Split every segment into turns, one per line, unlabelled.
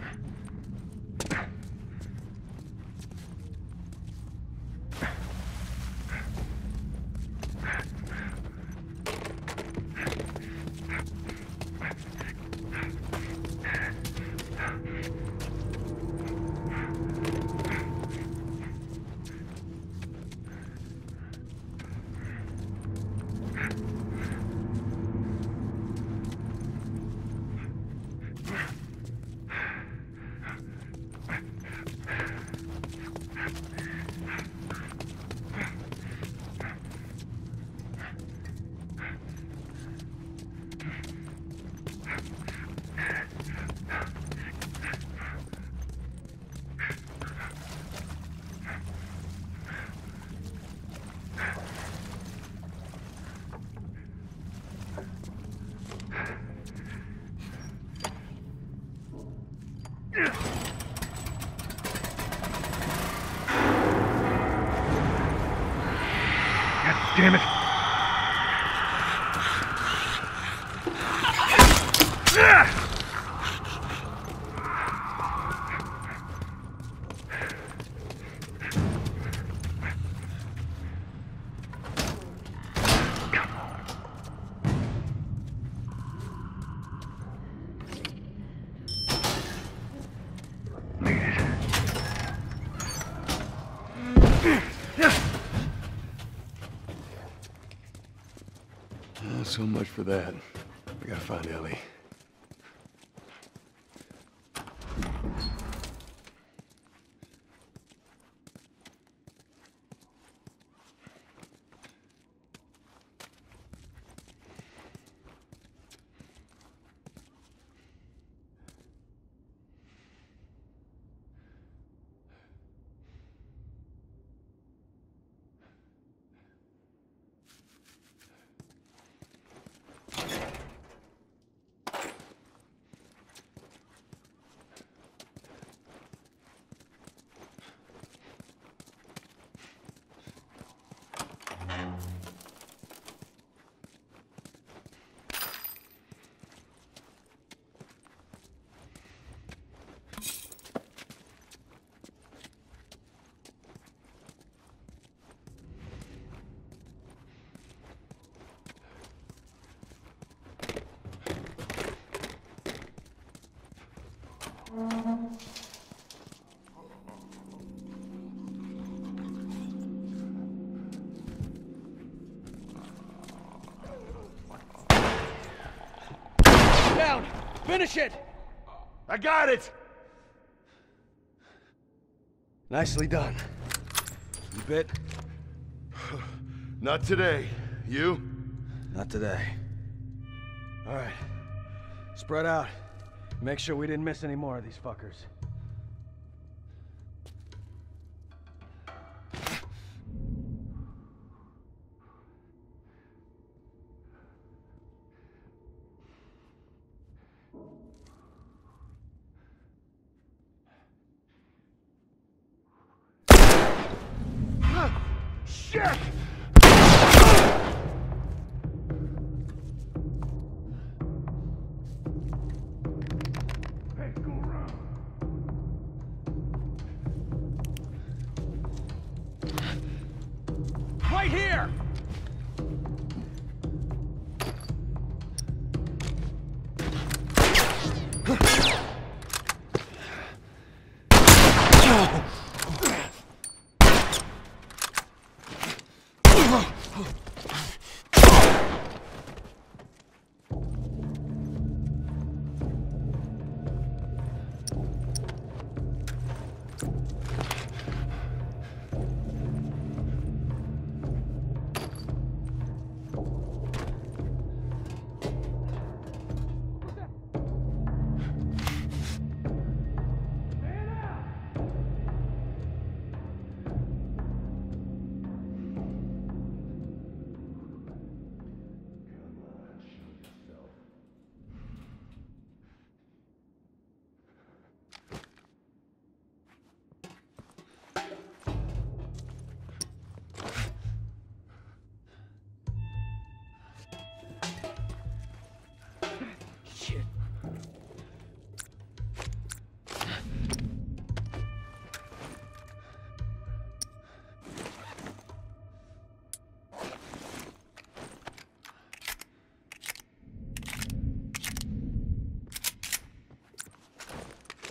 Damn it.
So much for that. We gotta find Ellie.
Down! Finish it!
I got it!
Nicely done. You bit?
Not today. You?
Not today. All right. Spread out. Make sure we didn't miss any more of these fuckers.
Shit! Hey, go around.
Right here!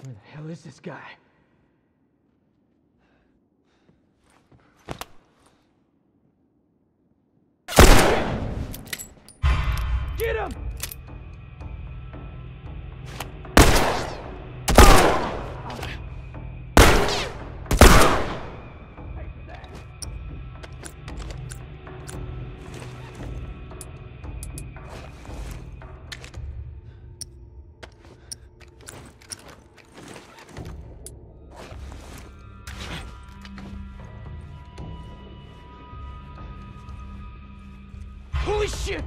Where the hell is this guy? Get him! Holy shit!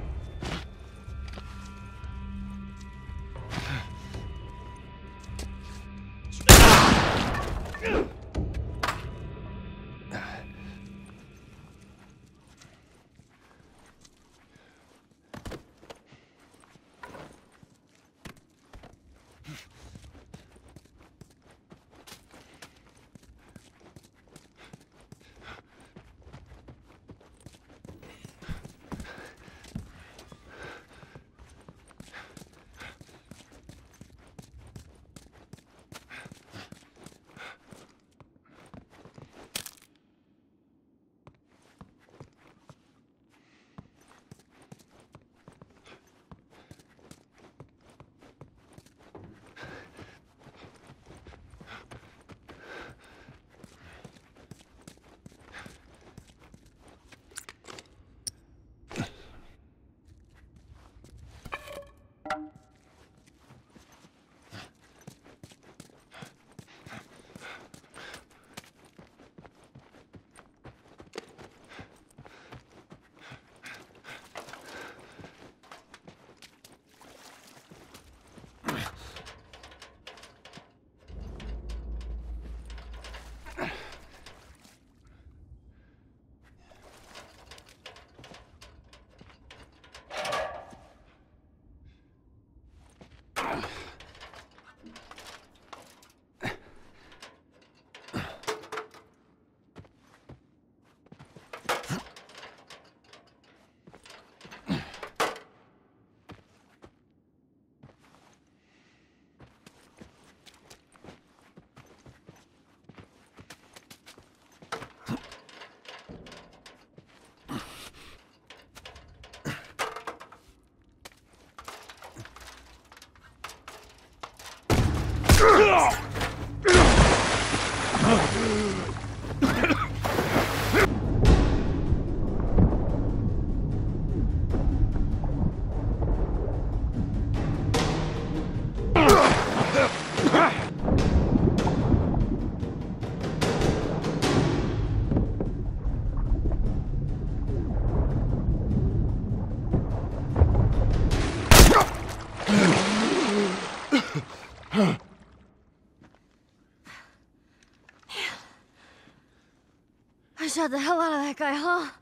I shot the hell out of that guy, huh?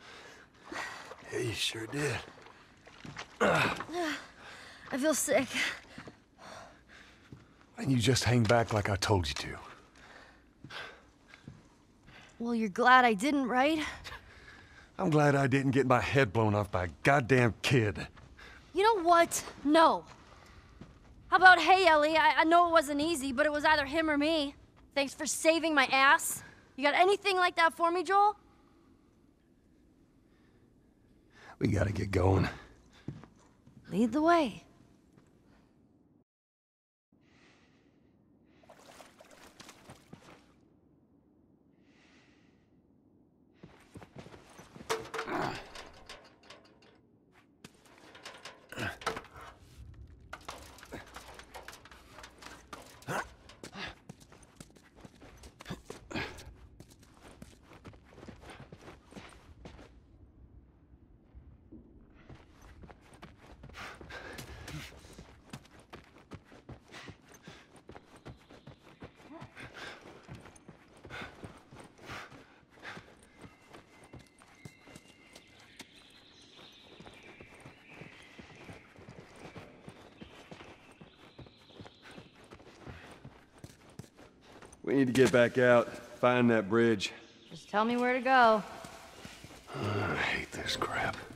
Yeah, you sure did.
I feel sick.
Why didn't you just hang back like I told you to?
Well, you're glad I didn't, right?
I'm glad I didn't get my head blown off by a goddamn kid.
You know what? No. How about, hey, Ellie, I know it wasn't easy, but it was either him or me. Thanks for saving my ass. You got anything like that for me, Joel?
We gotta get going.
Lead the way.
We need to get back out, find that bridge.
Just tell me where to go.
I hate this crap.